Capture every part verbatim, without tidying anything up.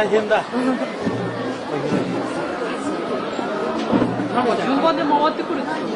大変だ。 なんか順番で回ってくるっていう。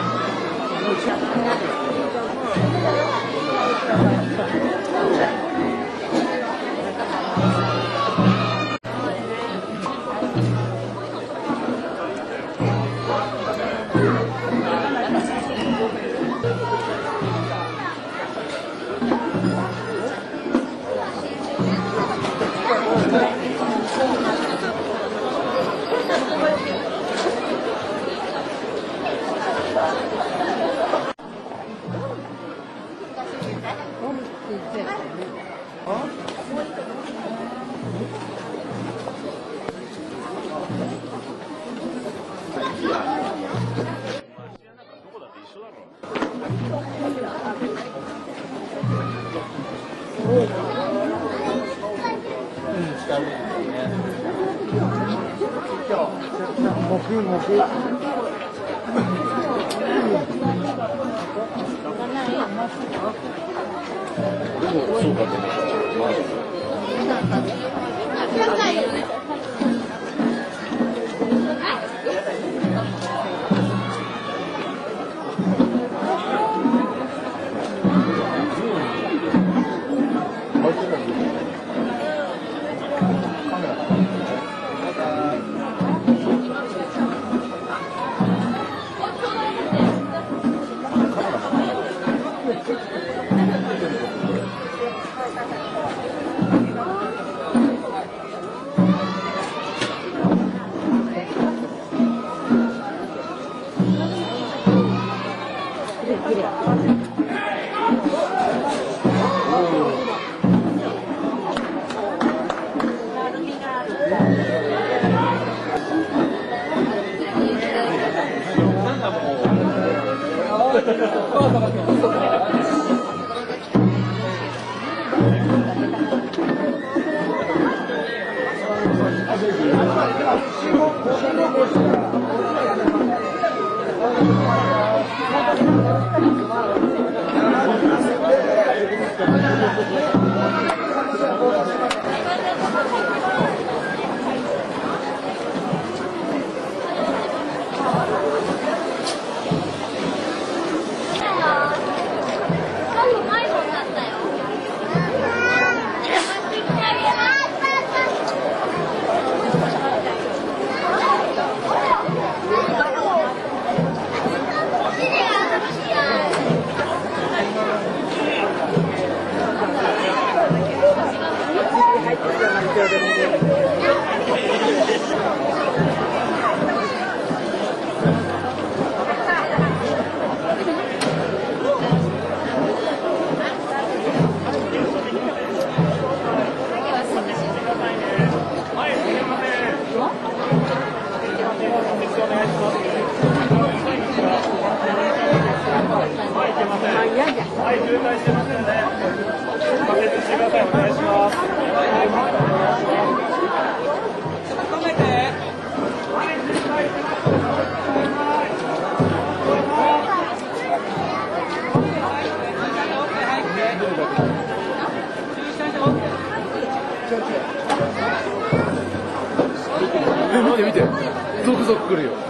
見て見て、続々来るよ。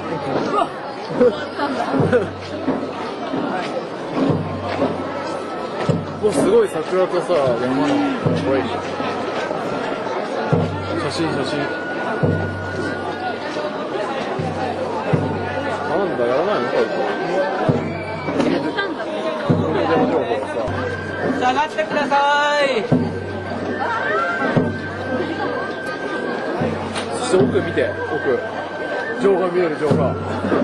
ここすごい桜とさ、山のすごい写真写真。なんだ、やらないのかこれ。これでも情報がさ。 下がってください。 そして奥見て、奥。城が見える城が。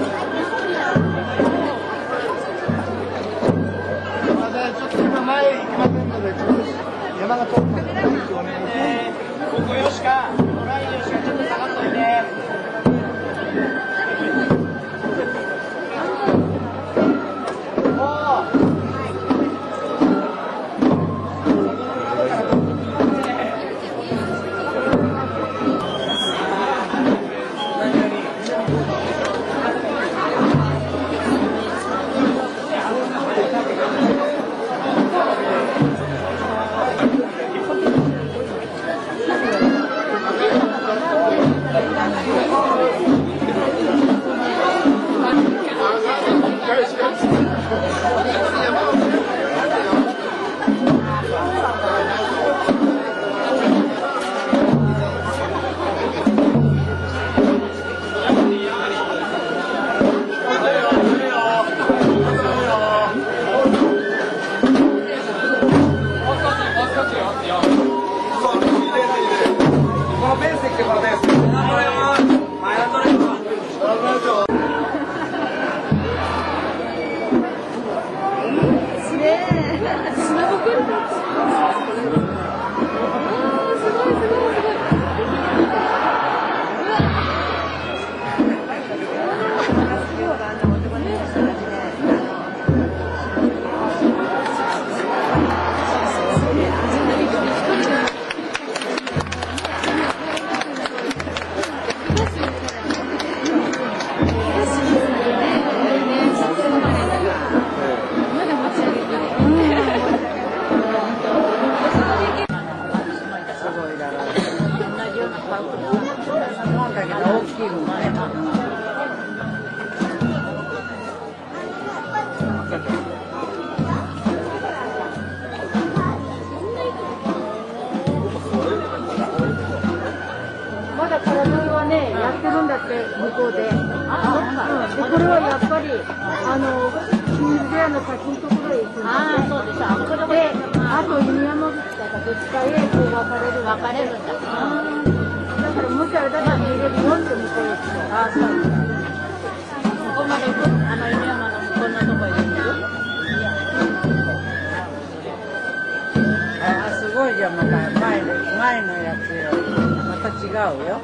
前行きませんので、山が通ってから道をお願いします。ここよしか、トライよしかちょっと下がっといて。 るのね。まだ空乗りはね、やってるんだって、向こうで。あ、で、これはやっぱり、あの、新宿屋の先のところへ行くんだって。あ、そうです。あ、これで、あと犬山口だから、どっちかへこう分かれる。分かれるんだ。だから、もしあれだったら見れるよって向こうへ行くと。あ、そうです。ここまで行く、あの、犬山の向こうのとこへ行く。あ、すごいじゃん、また前の、前のやつよりまた違うよ。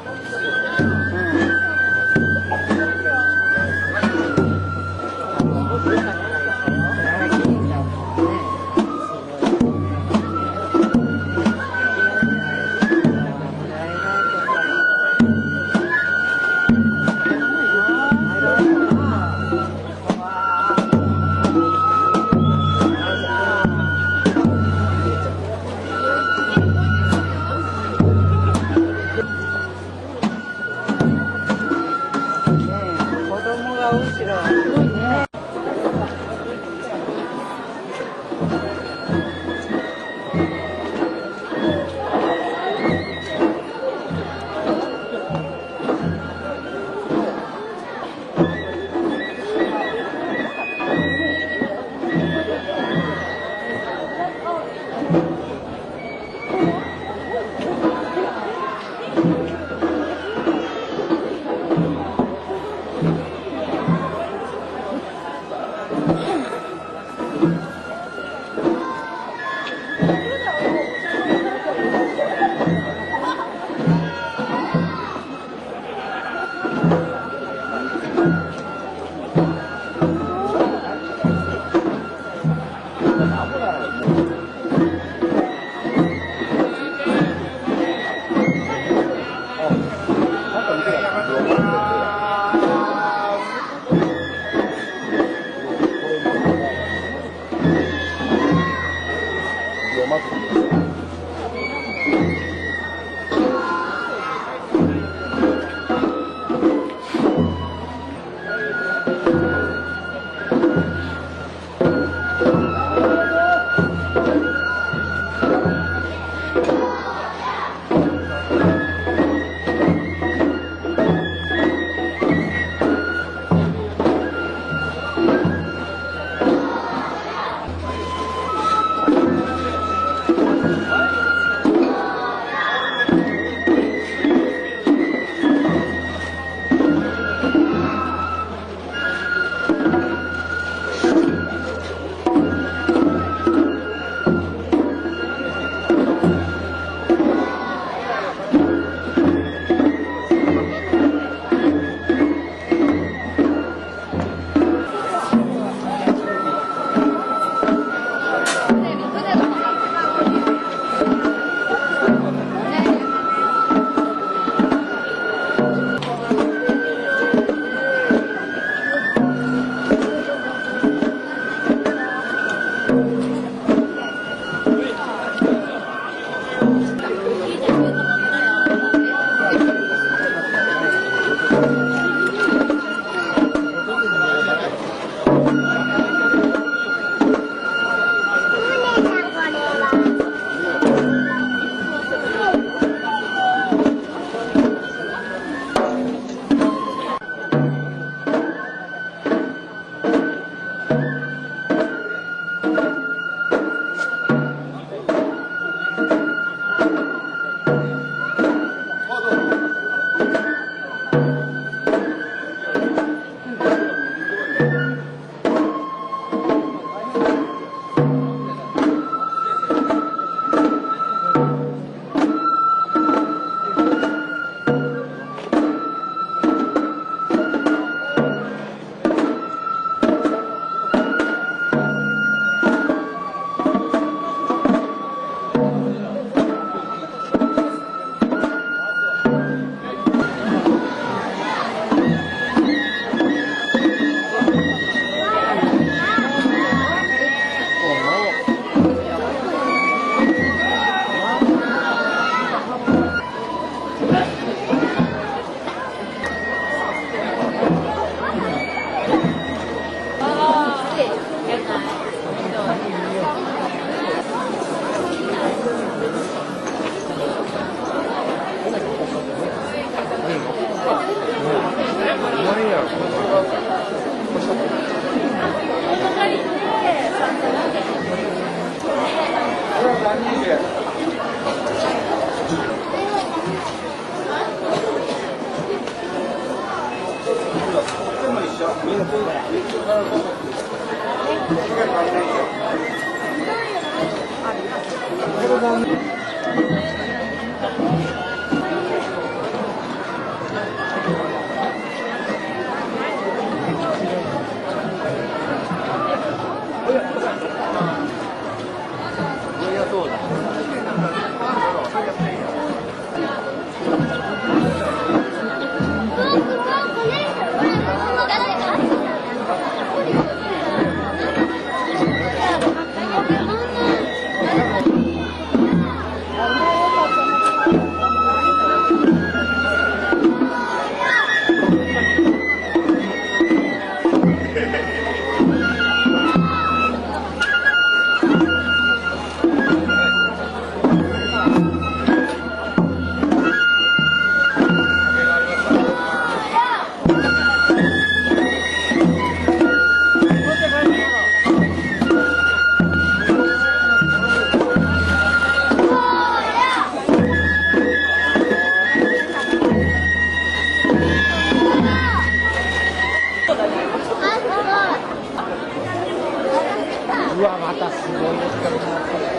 うわ、またすごいですからね。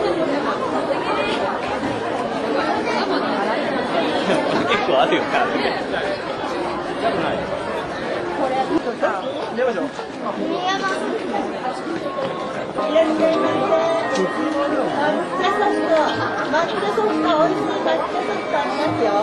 結構あるよな。 出ましょう。 抹茶ソフト、美味しい抹茶ソフトありますよ。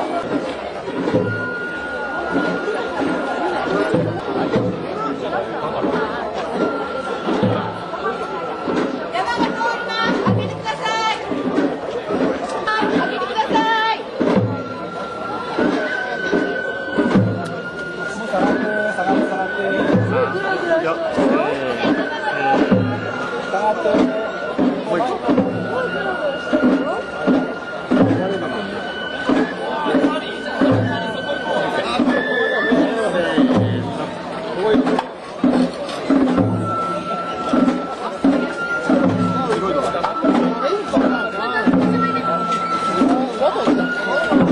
すごい。